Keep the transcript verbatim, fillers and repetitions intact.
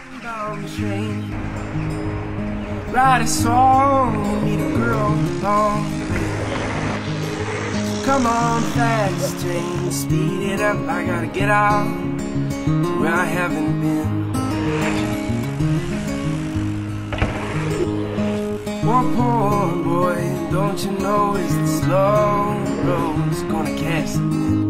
Down the train, ride a song, meet a girl along the way. Come on fast, train, speed it up. I gotta get out where I haven't been. Oh, poor boy, don't you know it's the slow road's gonna catch the wind.